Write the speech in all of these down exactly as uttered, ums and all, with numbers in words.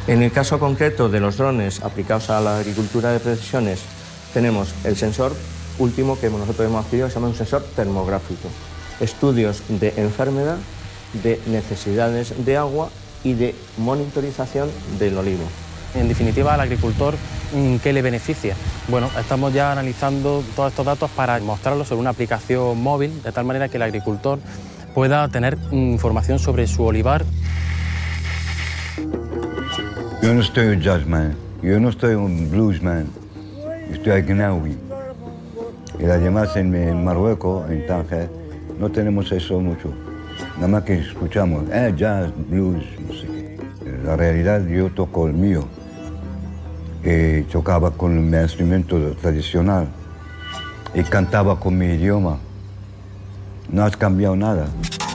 En el caso concreto de los drones aplicados a la agricultura de precisiones, tenemos el sensor último que nosotros hemos adquirido, se llama un sensor termográfico. Estudios de enfermedad, de necesidades de agua y de monitorización del olivo. En definitiva, al agricultor, ¿qué le beneficia? Bueno, estamos ya analizando todos estos datos para mostrarlos sobre una aplicación móvil, de tal manera que el agricultor pueda tener información sobre su olivar. Yo no estoy un jazzman, yo no estoy un bluesman, estoy gnawi. Y además en, en Marruecos, en Tánger, no tenemos eso mucho. Nada más que escuchamos, eh, jazz, blues, no sé qué. La realidad, yo toco el mío. Y tocaba con mi instrumento tradicional. Y cantaba con mi idioma. No has cambiado nada.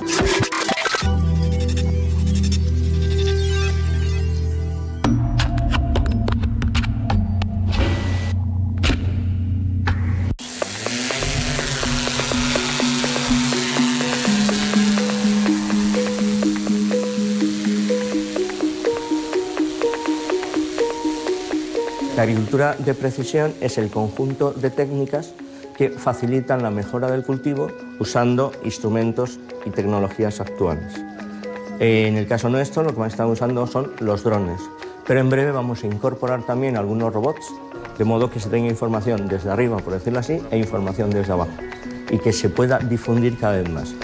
La agricultura de precisión es el conjunto de técnicas que facilitan la mejora del cultivo usando instrumentos y tecnologías actuales. En el caso nuestro, lo que más estamos usando son los drones, pero en breve vamos a incorporar también algunos robots, de modo que se tenga información desde arriba, por decirlo así, e información desde abajo, y que se pueda difundir cada vez más.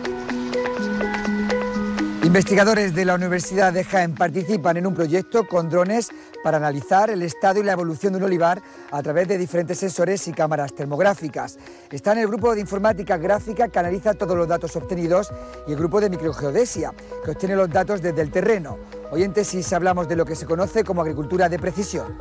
Investigadores de la Universidad de Jaén participan en un proyecto con drones para analizar el estado y la evolución de un olivar a través de diferentes sensores y cámaras termográficas. Están el grupo de informática gráfica que analiza todos los datos obtenidos y el grupo de microgeodesia que obtiene los datos desde el terreno. Hoy en Tesis hablamos de lo que se conoce como agricultura de precisión.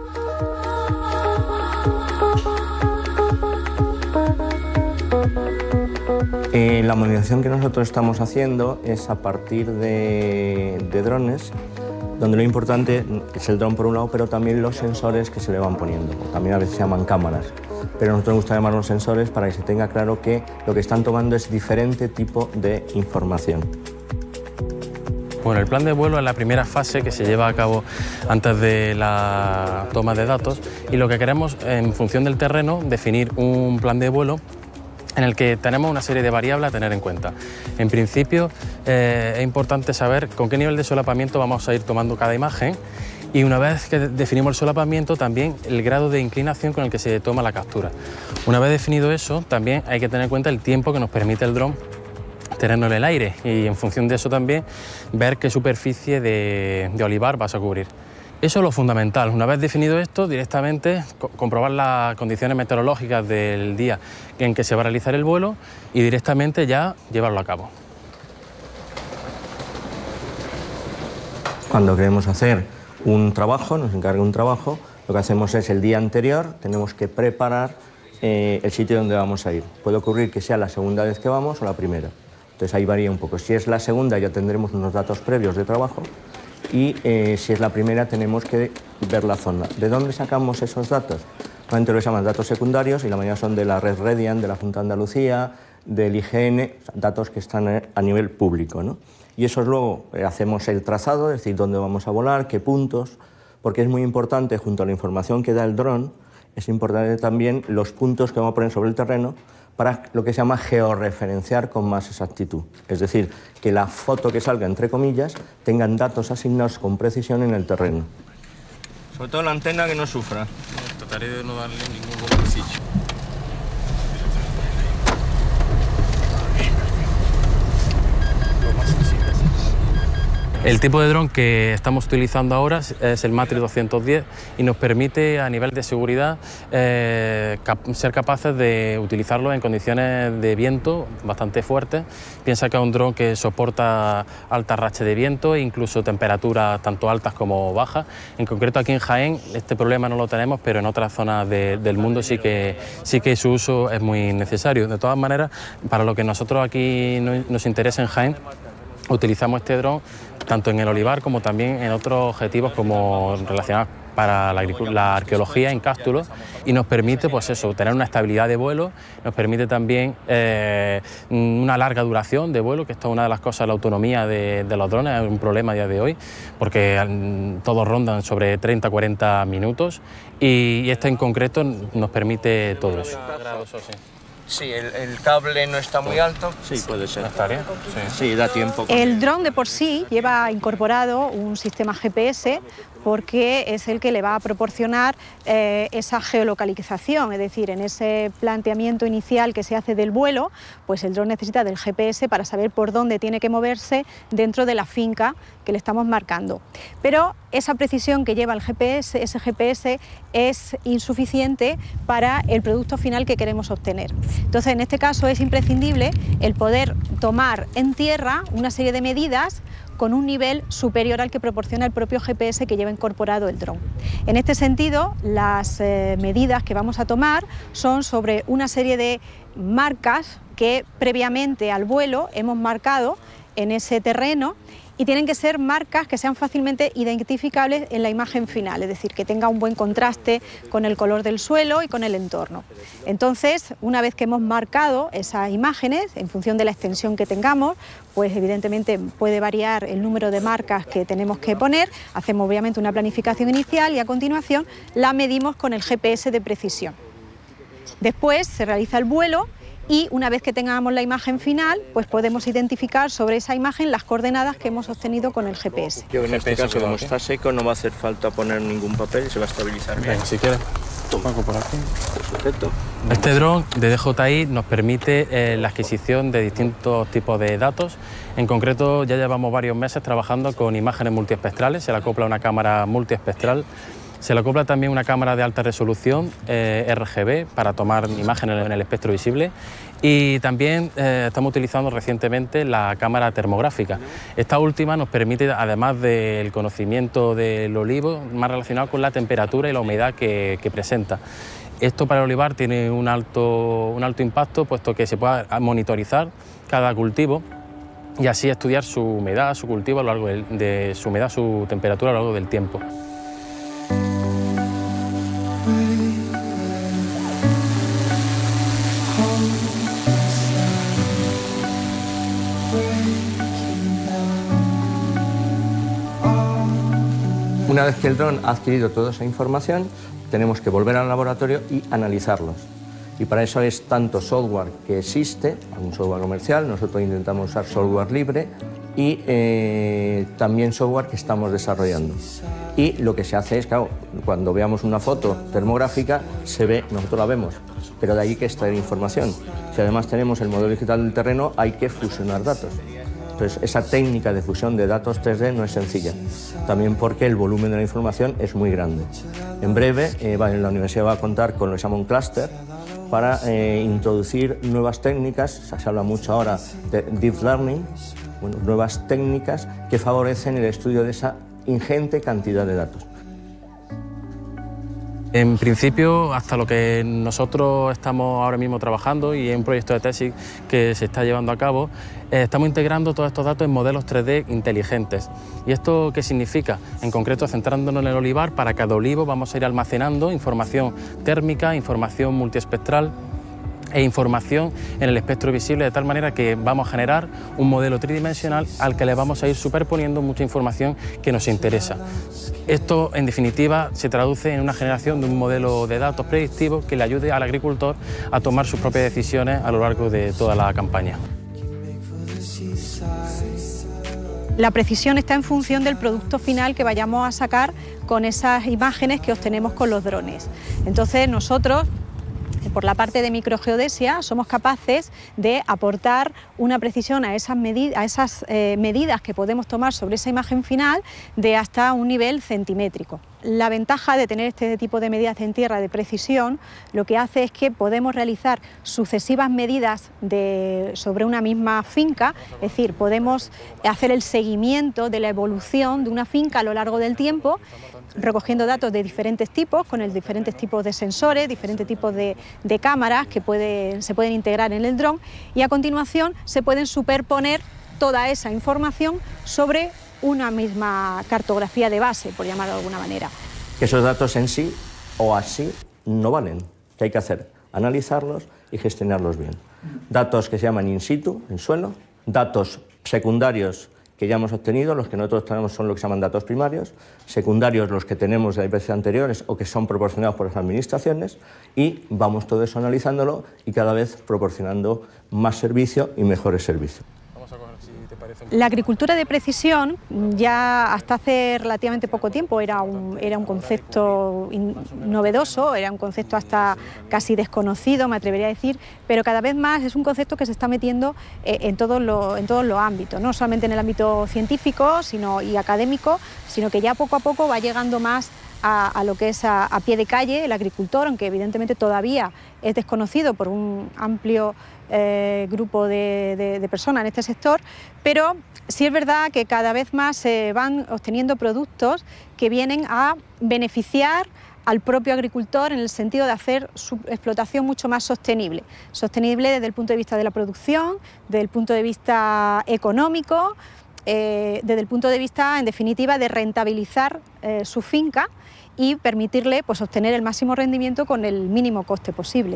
Eh, la monitorización que nosotros estamos haciendo es a partir de, de drones, donde lo importante es el dron por un lado, pero también los sensores que se le van poniendo. También a veces se llaman cámaras, pero a nosotros nos gusta llamarlos sensores para que se tenga claro que lo que están tomando es diferente tipo de información. Bueno, el plan de vuelo es la primera fase que se lleva a cabo antes de la toma de datos y lo que queremos, en función del terreno, definir un plan de vuelo en el que tenemos una serie de variables a tener en cuenta. En principio, eh, es importante saber con qué nivel de solapamiento vamos a ir tomando cada imagen y una vez que definimos el solapamiento, también el grado de inclinación con el que se toma la captura. Una vez definido eso, también hay que tener en cuenta el tiempo que nos permite el dron tenerlo en el aire y en función de eso también ver qué superficie de, de olivar vas a cubrir. Eso es lo fundamental. Una vez definido esto, directamente co comprobar las condiciones meteorológicas del día en que se va a realizar el vuelo y directamente ya llevarlo a cabo. Cuando queremos hacer un trabajo, nos encarga un trabajo, lo que hacemos es el día anterior, tenemos que preparar eh, el sitio donde vamos a ir. Puede ocurrir que sea la segunda vez que vamos o la primera. Entonces ahí varía un poco. Si es la segunda ya tendremos unos datos previos de trabajo. Y eh, si es la primera tenemos que ver la zona. ¿De dónde sacamos esos datos? Normalmente lo llaman datos secundarios y la mayoría son de la red Redian, de la Junta de Andalucía, del I G N, datos que están a nivel público, ¿no? Y esos luego eh, hacemos el trazado, es decir, dónde vamos a volar, qué puntos, porque es muy importante, junto a la información que da el dron, es importante también los puntos que vamos a poner sobre el terreno para lo que se llama georreferenciar con más exactitud. Es decir, que la foto que salga, entre comillas, tengan datos asignados con precisión en el terreno. Sobre todo la antena que no sufra. Trataré de no darle ningún golpecillo. El tipo de dron que estamos utilizando ahora es el Matrix doscientos diez y nos permite a nivel de seguridad eh, cap ser capaces de utilizarlo en condiciones de viento bastante fuertes. Piensa que es un dron que soporta altas rachas de viento e incluso temperaturas tanto altas como bajas. En concreto aquí en Jaén este problema no lo tenemos, pero en otras zonas de, del mundo sí que, sí que su uso es muy necesario. De todas maneras, para lo que nosotros aquí nos interesa en Jaén, utilizamos este dron tanto en el olivar como también en otros objetivos como relacionados para la, la arqueología en Cástulo y nos permite, pues eso, tener una estabilidad de vuelo, nos permite también eh, una larga duración de vuelo, que esto es una de las cosas, la autonomía de, de los drones, es un problema a día de hoy, porque todos rondan sobre treinta a cuarenta minutos y, y este en concreto nos permite todo eso. Sí, el, el cable no está muy alto. Sí, puede ser. ¿Estaría? Sí, sí, da tiempo. El dron de por sí lleva incorporado un sistema G P S porque es el que le va a proporcionar eh, esa geolocalización, es decir, en ese planteamiento inicial que se hace del vuelo, pues el dron necesita del G P S para saber por dónde tiene que moverse dentro de la finca que le estamos marcando. Pero esa precisión que lleva el G P S, ese G P S es insuficiente para el producto final que queremos obtener. Entonces, en este caso es imprescindible el poder tomar en tierra una serie de medidas con un nivel superior al que proporciona el propio G P S que lleva incorporado el dron. En este sentido, las eh, medidas que vamos a tomar son sobre una serie de marcas que previamente al vuelo hemos marcado en ese terreno y tienen que ser marcas que sean fácilmente identificables en la imagen final, es decir, que tenga un buen contraste con el color del suelo y con el entorno. Entonces, una vez que hemos marcado esas imágenes, en función de la extensión que tengamos, pues evidentemente puede variar el número de marcas que tenemos que poner, hacemos obviamente una planificación inicial y a continuación la medimos con el G P S de precisión. Después se realiza el vuelo y una vez que tengamos la imagen final, pues podemos identificar sobre esa imagen las coordenadas que hemos obtenido con el G P S. Yo en este caso, como está seco, no va a hacer falta poner ningún papel y se va a estabilizar bien. Venga, si quieres, Paco, por aquí. Perfecto. Este dron de D J I nos permite eh, la adquisición de distintos tipos de datos. En concreto, ya llevamos varios meses trabajando con imágenes multiespectrales, se le acopla una cámara multiespectral. Se le acopla también una cámara de alta resolución eh, R G B para tomar imágenes en el espectro visible y también eh, estamos utilizando recientemente la cámara termográfica. Esta última nos permite, además del conocimiento del olivo, más relacionado con la temperatura y la humedad que, que presenta. Esto para el olivar tiene un alto, un alto impacto, puesto que se puede monitorizar cada cultivo y así estudiar su humedad, su cultivo a lo largo de, de su humedad, su temperatura a lo largo del tiempo. Una vez que el dron ha adquirido toda esa información, tenemos que volver al laboratorio y analizarlos. Y para eso es tanto software que existe, un software comercial, nosotros intentamos usar software libre, y eh, también software que estamos desarrollando. Y lo que se hace es, claro, cuando veamos una foto termográfica, se ve, nosotros la vemos, pero de ahí que extraer información. Si además tenemos el modelo digital del terreno, hay que fusionar datos. Entonces, esa técnica de fusión de datos tres D no es sencilla, también porque el volumen de la información es muy grande. En breve, eh, la universidad va a contar con lo que se llama un clúster para eh, introducir nuevas técnicas, se habla mucho ahora de deep learning, bueno, nuevas técnicas que favorecen el estudio de esa ingente cantidad de datos. En principio, hasta lo que nosotros estamos ahora mismo trabajando y en un proyecto de tesis que se está llevando a cabo, eh, estamos integrando todos estos datos en modelos tres D inteligentes. ¿Y esto qué significa? En concreto, centrándonos en el olivar, para cada olivo vamos a ir almacenando información térmica, información multiespectral e información en el espectro visible, de tal manera que vamos a generar un modelo tridimensional al que le vamos a ir superponiendo mucha información que nos interesa. Esto, en definitiva, se traduce en una generación de un modelo de datos predictivo que le ayude al agricultor a tomar sus propias decisiones a lo largo de toda la campaña. La precisión está en función del producto final que vayamos a sacar con esas imágenes que obtenemos con los drones. Entonces, nosotros, por la parte de microgeodesia, somos capaces de aportar una precisión a esas, medid a esas eh, medidas que podemos tomar sobre esa imagen final de hasta un nivel centimétrico. La ventaja de tener este tipo de medidas en tierra de precisión lo que hace es que podemos realizar sucesivas medidas de, sobre una misma finca, es decir, podemos hacer el seguimiento de la evolución de una finca a lo largo del tiempo, recogiendo datos de diferentes tipos, con el diferentes tipos de sensores, diferentes tipos de, de cámaras que puede, se pueden integrar en el dron, y a continuación se pueden superponer toda esa información sobre una misma cartografía de base, por llamarlo de alguna manera. que esos datos en sí o así no valen. ¿Qué hay que hacer? Analizarlos y gestionarlos bien. Datos que se llaman in situ, en suelo, datos secundarios que ya hemos obtenido, los que nosotros tenemos son lo que se llaman datos primarios, secundarios los que tenemos de veces anteriores o que son proporcionados por las administraciones, y vamos todo eso analizándolo y cada vez proporcionando más servicio y mejores servicios. La agricultura de precisión ya hasta hace relativamente poco tiempo era un, era un concepto in, novedoso, era un concepto hasta casi desconocido, me atrevería a decir, pero cada vez más es un concepto que se está metiendo eh, en, todos los, en todos los ámbitos, no solamente en el ámbito científico sino, y académico, sino que ya poco a poco va llegando más a, a lo que es a, a pie de calle el agricultor, aunque evidentemente todavía es desconocido por un amplio Eh, grupo de, de, de personas en este sector, pero sí es verdad que cada vez más se van obteniendo productos que vienen a beneficiar al propio agricultor en el sentido de hacer su explotación mucho más sostenible. Sostenible desde el punto de vista de la producción, desde el punto de vista económico, eh, desde el punto de vista, en definitiva, de rentabilizar eh, su finca y permitirle pues, obtener el máximo rendimiento con el mínimo coste posible.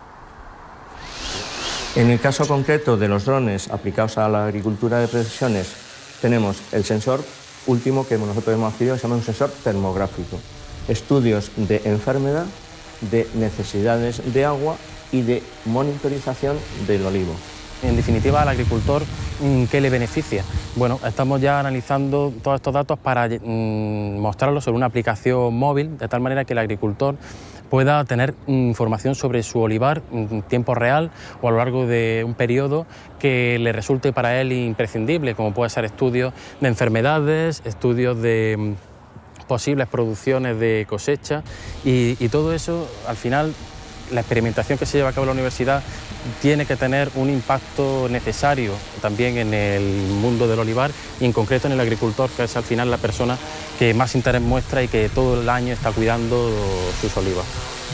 En el caso concreto de los drones aplicados a la agricultura de precisiones, tenemos el sensor último que nosotros hemos adquirido, se llama un sensor termográfico. Estudios de enfermedad, de necesidades de agua y de monitorización del olivo. En definitiva, al agricultor, ¿qué le beneficia? Bueno, estamos ya analizando todos estos datos para mmm, mostrarlos sobre una aplicación móvil, de tal manera que el agricultor pueda tener información sobre su olivar en tiempo real o a lo largo de un periodo que le resulte para él imprescindible, como puede ser estudios de enfermedades, estudios de posibles producciones de cosecha y, y todo eso, al final, la experimentación que se lleva a cabo en la universidad tiene que tener un impacto necesario también en el mundo del olivar y en concreto en el agricultor, que es al final la persona que más interés muestra y que todo el año está cuidando sus olivas.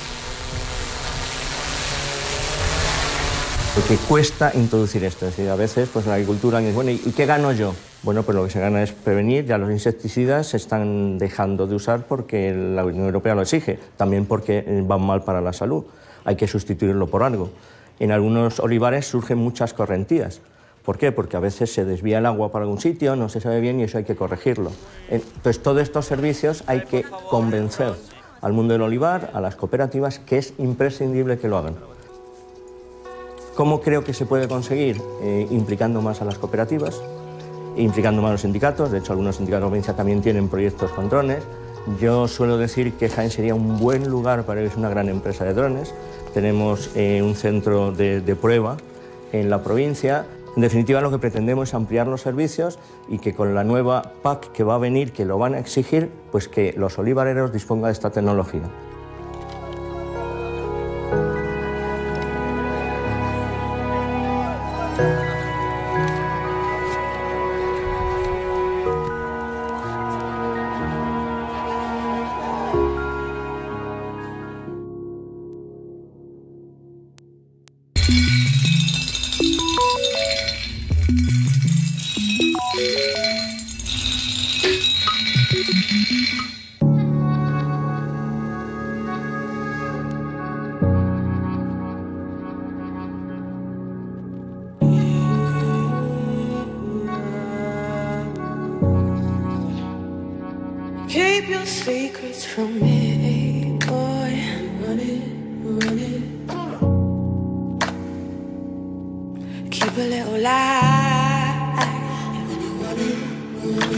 Porque cuesta introducir esto, es decir, a veces pues en la agricultura dice, bueno, ¿y qué gano yo? Bueno, pues lo que se gana es prevenir, ya los insecticidas se están dejando de usar porque la Unión Europea lo exige, también porque van mal para la salud, hay que sustituirlo por algo. En algunos olivares surgen muchas correntías. ¿Por qué? Porque a veces se desvía el agua para algún sitio, no se sabe bien y eso hay que corregirlo. Entonces, todos estos servicios hay que convencer al mundo del olivar, a las cooperativas, que es imprescindible que lo hagan. ¿Cómo creo que se puede conseguir? Eh, implicando más a las cooperativas, implicando más a los sindicatos. De hecho, algunos sindicatos de provincia también tienen proyectos con drones. Yo suelo decir que Jaén sería un buen lugar para ir a una gran empresa de drones. Tenemos eh, un centro de, de prueba en la provincia. En definitiva, lo que pretendemos es ampliar los servicios y que con la nueva P A C que va a venir, que lo van a exigir, pues que los olivareros dispongan de esta tecnología. Keep your secrets from me, boy. Run it, run it. Keep a little lie. Run it, run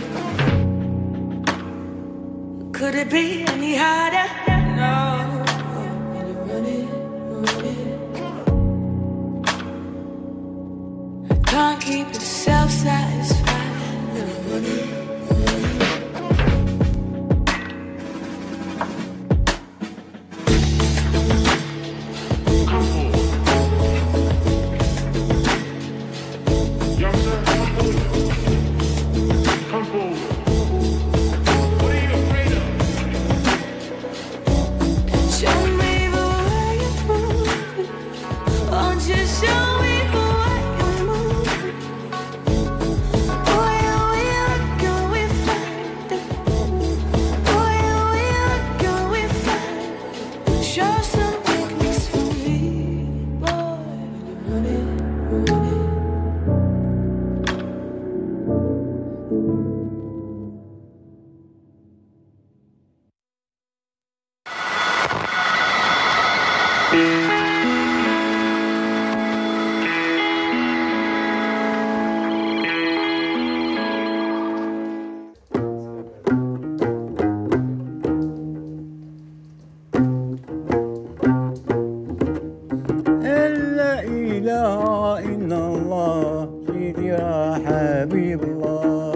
it. Could it be any harder? No. Run it, run it. Can't keep yourself satisfied. Run it. حبيب الله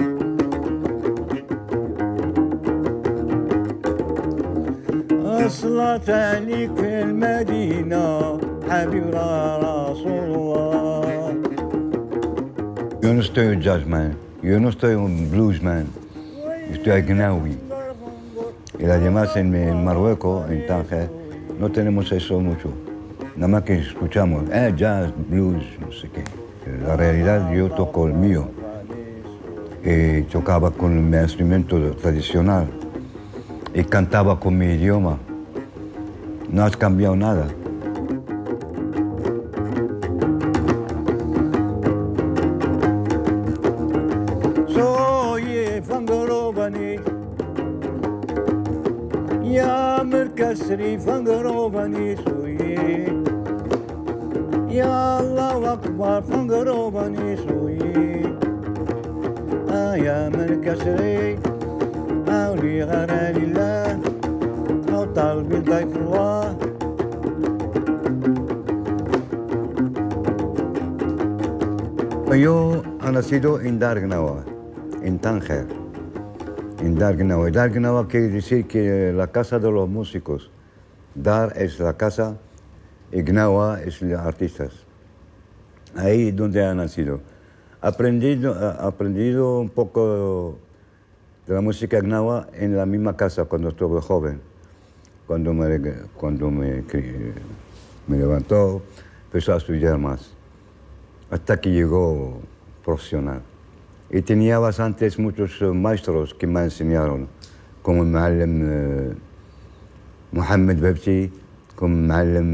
الصلاة عليك في المدينة حبيب رسول الله. Yo no estoy un jazzman, yo no estoy un bluesman, estoy agnawi. Y además en, en Marruecos, en Tánger, no tenemos eso mucho. Nada más que escuchamos, eh, jazz, blues, no sé qué. La realidad yo toco el mío. Y tocaba con mi instrumento tradicional. Y cantaba con mi idioma. No has cambiado nada. Soy fangarobani, ya merkasri fangarobani soy. Ya Allahu Akbar fangarobani soy. Ya merkasri, أولي غير لله أو طالب ضيف الله. Yo he nacido en Dargnawa, en Tánger, en Dargnawa. Dargnawa quiere decir que la casa de los músicos. Dar es la casa y Gnawa es los artistas. Ahí es donde he nacido. He aprendido, he aprendido un poco de la música gnawa en la misma casa cuando estuve joven. Cuando me, cuando me, me levantó, empezó a estudiar más, hasta que llegó profesional. Y tenía bastantes muchos maestros que me enseñaron, como el معلم eh, Mohamed Bebti, como el معلم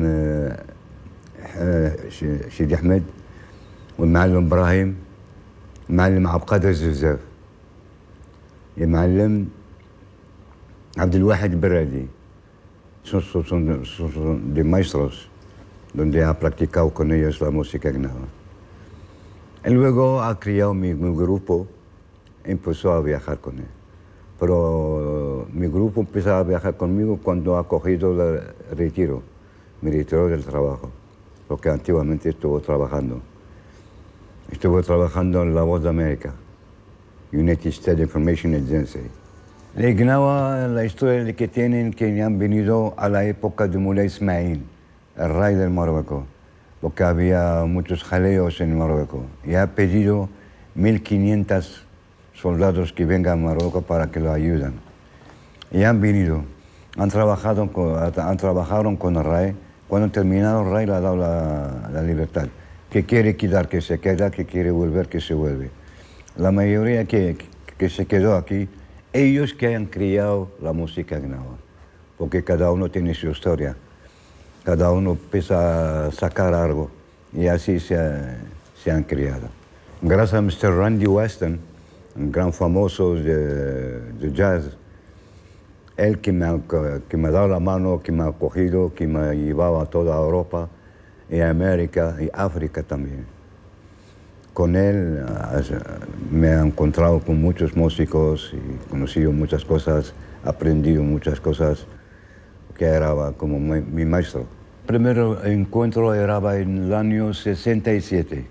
eh, Sidi Ahmed, والمعلم إبراهيم، المعلم عبد القادر الزفزاف. El معلم عبد الواحد البرادي. Son, son, son, son de maestros donde ha practicado con ellos la música gnawa. Y luego ha creado mi, mi grupo y empezó a viajar con él. Pero mi grupo empezó a viajar conmigo cuando ha cogido el retiro, mi retiro del trabajo, porque antiguamente estuvo trabajando. Estuvo trabajando en La Voz de América, United States Information Agency. El gnawa, la historia que tienen, que han venido a la época de Mulay Ismail, el rey del Marruecos, porque había muchos jaleos en Marruecos, y ha pedido mil quinientos soldados que vengan a Marruecos para que lo ayuden. Y han venido, han trabajado con, han trabajado con el rey. Cuando terminaron, el rey le ha dado la, la libertad. Que quiere quedar, que se queda, que quiere volver, que se vuelve. La mayoría que, que se quedó aquí, ellos que han criado la música gnawa, porque cada uno tiene su historia, cada uno empieza a sacar algo y así se, se han criado. Gracias a mister Randy Weston, un gran famoso de, de jazz, él que me, ha, que me ha dado la mano, que me ha acogido, que me ha llevado a toda Europa y América y África también. Con él me he encontrado con muchos músicos y conocido muchas cosas, aprendido muchas cosas, que era como mi, mi maestro. El primer encuentro era en el año sesenta y siete.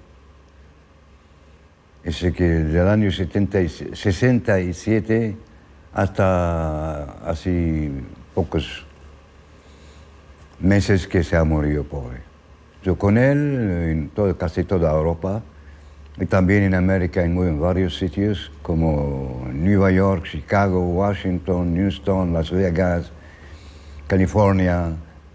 Es que del año setenta y, sesenta y siete hasta así pocos meses que se ha morido pobre. Yo con él en todo, casi toda Europa, y también en América, en, muy, en varios sitios, como Nueva York, Chicago, Washington, Houston, Las Vegas, California,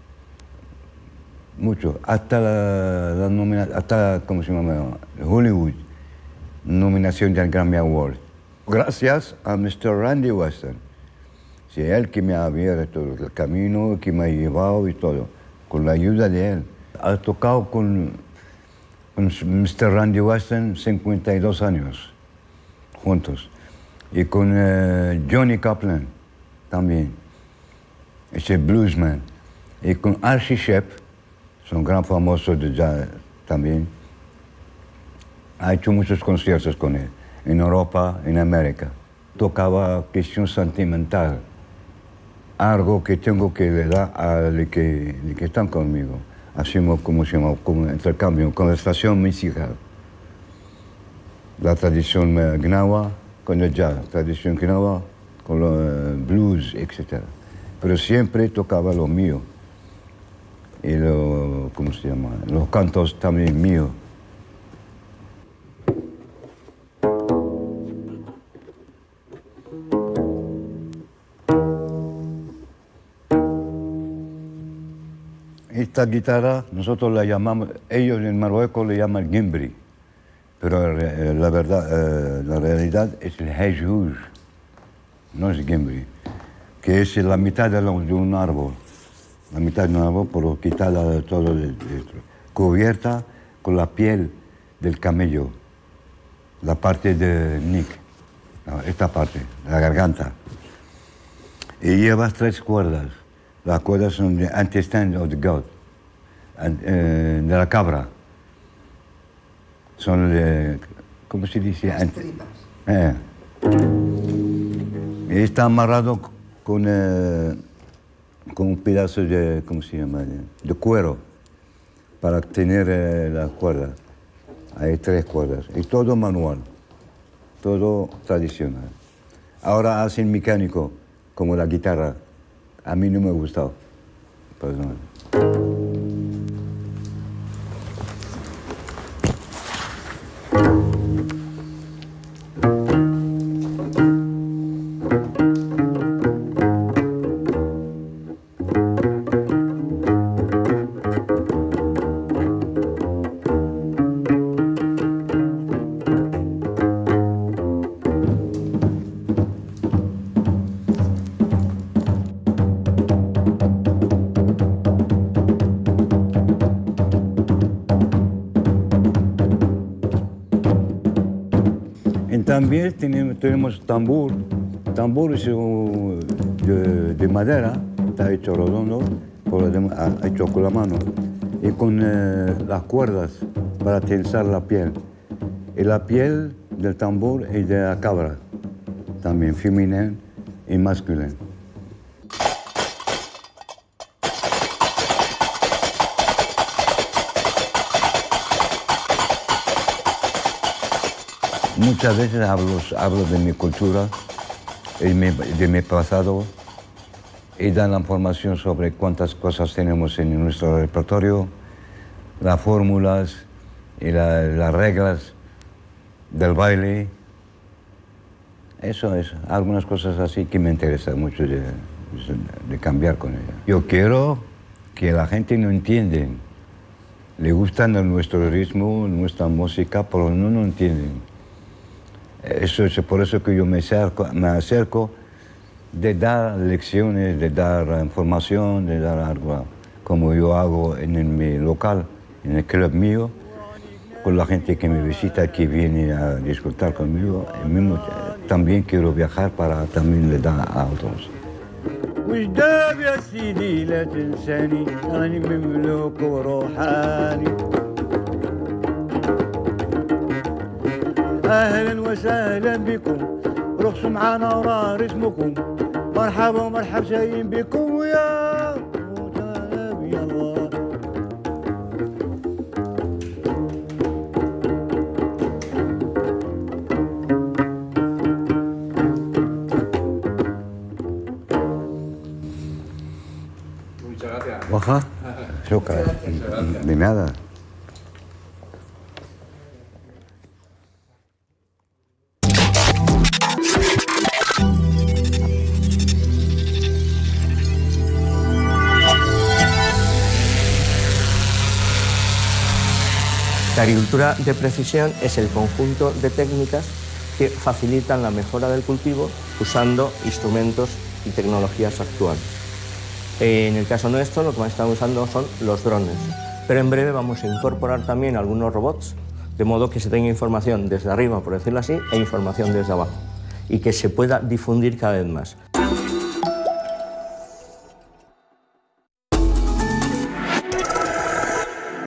mucho, hasta la, la nomina, hasta, ¿cómo se llama? Hollywood, nominación del Grammy Award. Gracias a mister Randy Weston, sí, él que me ha abierto el camino, que me ha llevado y todo, con la ayuda de él. Ha tocado con con mister Randy Weston cincuenta y dos años, juntos. Y con uh, Johnny Kaplan también, ese bluesman. Y con Archie Shepp, es un gran famoso de jazz también. Ha hecho muchos conciertos con él, en Europa, en América. Tocaba cuestión sentimental, algo que tengo que le dar a los que, que están conmigo. Hacemos, como se llama, como intercambio, conversación musical. la tradición eh, gnawa con el jazz, tradición gnawa con los eh, blues, etcétera. Pero siempre tocaba lo mío. Y lo, ¿cómo se llama? Los cantos también míos. Esta guitarra nosotros la llamamos, ellos en Marruecos le llaman gimbri, pero eh, la verdad, eh, la realidad es el hejouj, no es gimbri, que es la mitad de, lo, de un árbol, la mitad de un árbol, pero quitada de todo dentro, cubierta con la piel del camello, la parte de Nick, esta parte, la garganta, y lleva tres cuerdas. Las cuerdas son de intestine of the goat, de la cabra. Son de, ¿cómo se dice? Las tripas. Eh. Y está amarrado con, eh, con un pedazo de, ¿cómo se llama? De, de cuero para tener eh, las cuerdas. Hay tres cuerdas. Y todo manual, todo tradicional. Ahora hacen mecánico, como la guitarra. A mí no me ha gustado, perdón. También tenemos, tenemos tambor. Tambor es uh, de, de madera, está hecho redondo, por de, hecho con la mano, y con eh, las cuerdas para tensar la piel. Y la piel del tambor es de la cabra, también femenina y masculina. Muchas veces hablo, hablo de mi cultura, de mi, de mi pasado, y dan la información sobre cuántas cosas tenemos en nuestro repertorio, las fórmulas y la, las reglas del baile. Eso es, algunas cosas así que me interesa mucho de, de cambiar con ella. Yo quiero que la gente no entienda, le gusta nuestro ritmo, nuestra música, pero no nos entienden. Eso es por eso que yo me acerco, me acerco de dar lecciones, de dar información, de dar algo, como yo hago en el, mi local, en el club mío, con la gente que me visita, que viene a disfrutar conmigo. Y mismo, también quiero viajar para también le dar a otros. أهلا وسهلا بكم رقصوا معانا وراه رسمكم مرحبا ومرحب جايين بكم ويا يلا Baja, شكرا de nada. La agricultura de precisión es el conjunto de técnicas que facilitan la mejora del cultivo usando instrumentos y tecnologías actuales. En el caso nuestro, lo que más estamos usando son los drones, pero en breve vamos a incorporar también algunos robots, de modo que se tenga información desde arriba, por decirlo así, e información desde abajo, y que se pueda difundir cada vez más.